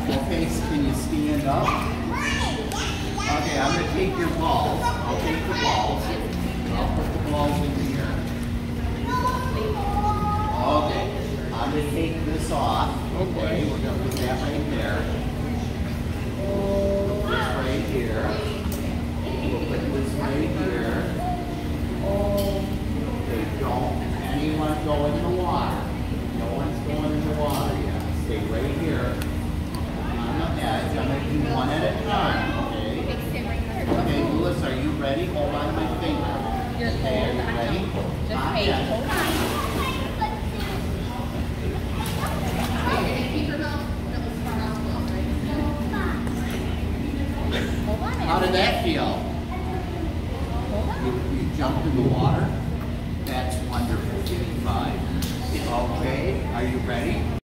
Okay, so can you stand up? Okay, I'm going to take your balls. I'll take the balls. I'll put the balls in here. Okay, I'm going to take this off. Okay, we're going to put that right there. Put this right here. We'll put this right here. Okay, don't anyone go in the water. No one's going in the water yet. Stay right here on the edge. I'm going to do one at a time, okay? Okay, Lewis, are you ready? Hold on to my finger. Okay, are you ready? Just wait, hold on. How did that feel? You jumped in the water? That's wonderful, 55. Okay, are you ready?